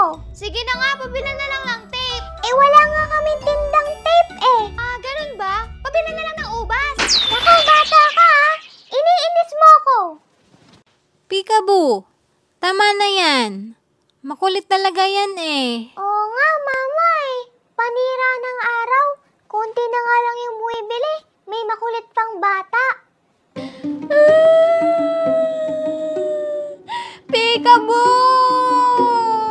Sige na nga, pabila na lang ng tape. Eh, wala nga kaming tindang tape eh. Ganun ba? Pabila na lang ng ubas. Naku, bata ka ha. Iniinis mo ako. Peekaboo, tama na yan. Makulit talaga yan eh. Oo nga, mama eh. Panira ng araw. Konti na nga lang yung buwibili. May makulit pang bata. Peekaboo!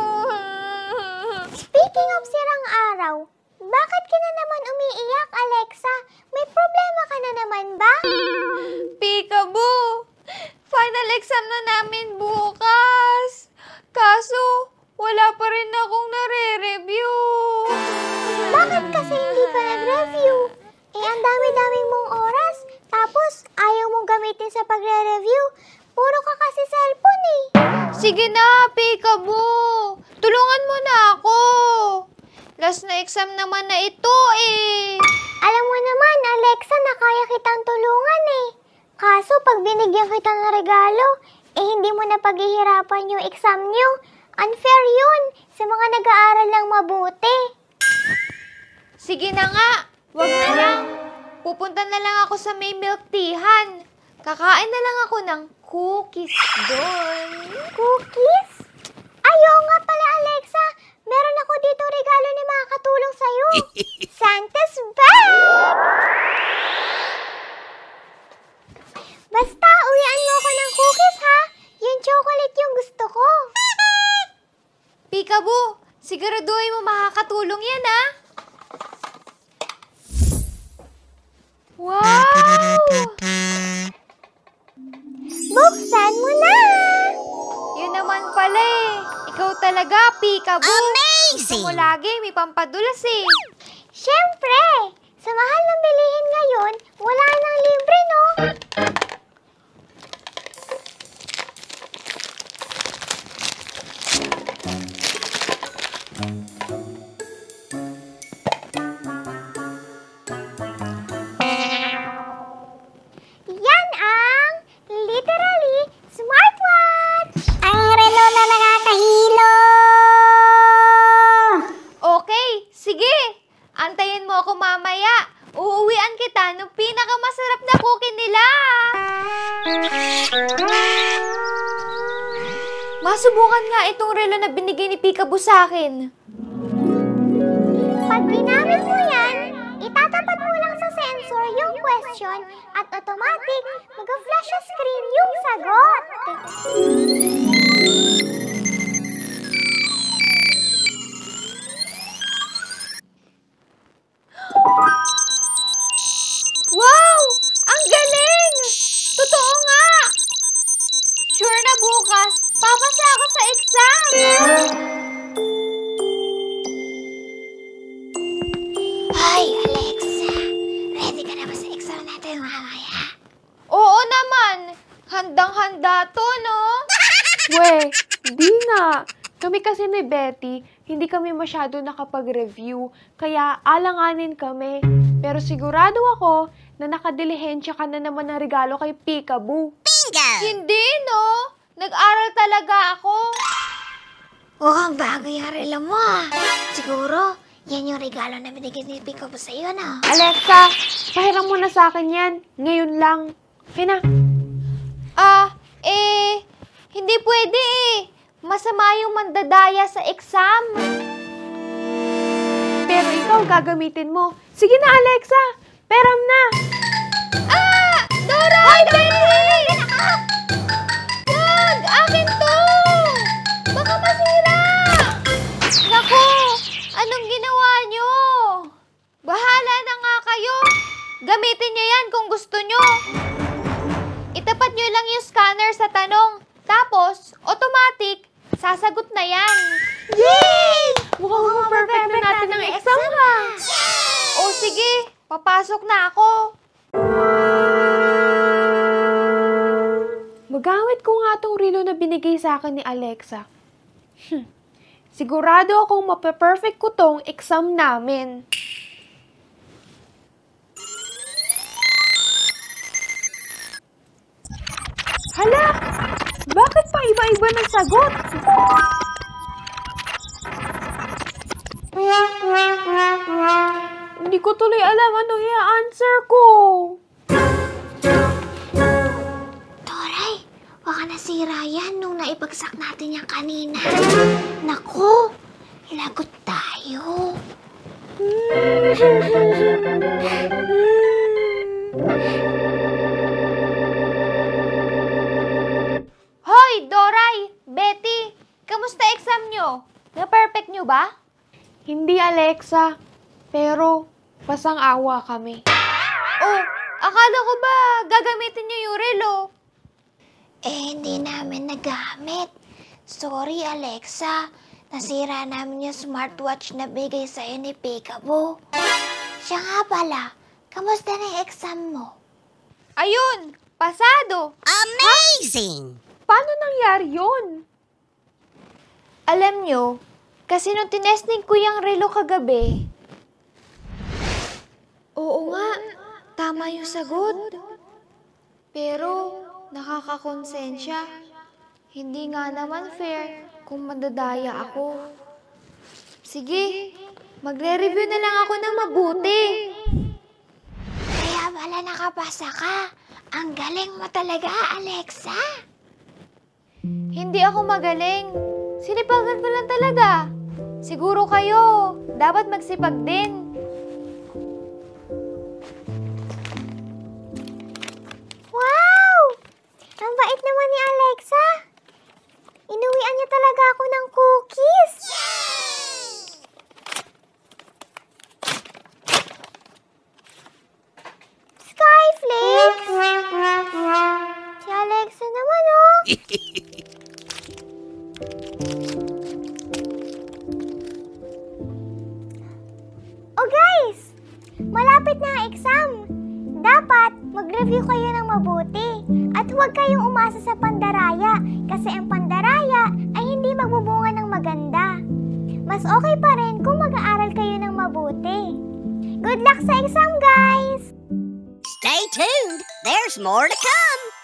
Speaking of sirang araw, bakit ka na naman umiiyak, Alexa? May problema ka na naman ba? Peekaboo, final exam na namin bukas. Kaso, wala pa rin akong nare-review. Bakit kasi hindi ka nag-review? Eh, ang dami-dami mong oras. Tapos, ayaw mong gamitin sa pagre-review. Puro ka kasi cellphone eh. Sige na, Peekaboo. Tulungan mo na ako. Last na exam naman na ito eh. Alam mo naman, Alexa, na kaya kitang tulungan eh. Kaso, pag binigyan kita ng regalo, eh hindi mo na paghihirapan yung exam nyo. Unfair yun sa mga nag-aaral ng mabuti. Sige na nga, wag na lang. Pupunta na lang ako sa may milk teahan. Kakain na lang ako ng cookies doon. Cookies? Ayaw nga pala, Alexa. Meron ako dito regalo na makakatulong sa'yo. Santa's bag! Basta, uwian mo ako ng cookies, ha? Yung chocolate yung gusto ko. Peekaboo, siguraduhin mo makakatulong yan, ha? Wow! Buksan mo na! Yun naman pala eh. Ikaw talaga, Peekaboo. Amazing! Gusto mo lagi, may pampadulas eh. Siyempre! Sa mahal ng bilihin ngayon, wala nang libre, no? Yan ang literally smartwatch! Ang relo na nakakahilo! Okay, sige. Antayin mo ako mamaya. Uuwian kita ng pinakamasarap na cookie nila. Masubukan nga itong relo na binigay ni Peekaboo sa akin. Pag ginamit mo yan, itatapat mo lang sa sensor yung question at automatic mag-flash sa screen yung sagot. Wow! Ang galing! Totoo nga! Sure na bukas, papasa ako sa exam! Hoy, Alexa! Ready ka na ba sa exam natin mamaya? Oo naman! Handang-handa to, no? We, di nga. Kami kasi ni Betty, hindi kami masyado nakapag-review, kaya alanganin kami. Pero sigurado ako na nakadilihensya ka na naman ng regalo kay Peekaboo. Hindi, no? Nag-aral talaga ako. Mukhang bago yung relo mo ah. Siguro, yan yung regalo na binigay ni Peekaboo sa'yo na. Alexa, pahiram mo na sa akin yan. Ngayon lang. Okay na. Hindi pwede eh. Masama yung mandadaya sa exam. Pero ikaw gagamitin mo. Sige na, Alexa. Peram na. Dora! Hoy, Betty! Wag! Akin to! Baka masira! Naku! Anong ginawa nyo? Bahala na nga kayo. Gamitin nyo yan kung gusto nyo. Itapat nyo lang yung scanner sa tanong. Tapos, automatic, sasagot na yan. Yay! Mukhang perfect na natin ang exam ha. O sige, papasok na ako. Magamit ko nga tong relo na binigay sa akin ni Alexa. Sigurado akong mape-perfect ko tong exam namin. Hala! Bakit pa iba-iba ng sagot? Hindi ko tuloy alam anong i-answer ko. Toray, baka nasira yan nung naipagsak natin yan kanina. Naku, lagot tayo. Hoy, Doray! Betty! Kamusta exam nyo? Na-perfect nyo ba? Hindi, Alexa. Pero, pasang-awa kami. Oh, akala ko ba gagamitin nyo yung relo? Hindi namin nagamit. Sorry, Alexa. Nasira namin yung smartwatch na bigay sa'yo ni Peekaboo. Siya nga pala, kamusta na yung exam mo? Ayun! Pasado! Paano nangyari yun? Alam nyo, kasi nung tinesting ko yung relo kagabi, oo nga, tama yung sagot. Pero, nakakakonsensya. Hindi nga naman fair kung madadaya ako. Sige, magre-review na lang ako ng mabuti. Kaya pala nakapasa ka. Ang galing mo talaga, Alexa. Hindi ako magaling. Sinipagan ko lang talaga. Siguro kayo, dapat magsipag din. Wow! Ang bait naman ni Alexa. Inuwian niya talaga ako ng cookies. Skyflakes! Si Alexa naman, oh. Oh guys, malapit na ang exam. Dapat mag-review kayo ng mabuti at huwag kayong umasa sa pandaraya kasi ang pandaraya ay hindi magbubunga ng maganda. Mas okay pa rin kung mag-aaral kayo ng mabuti. Good luck sa exam, guys! Stay tuned. There's more to come.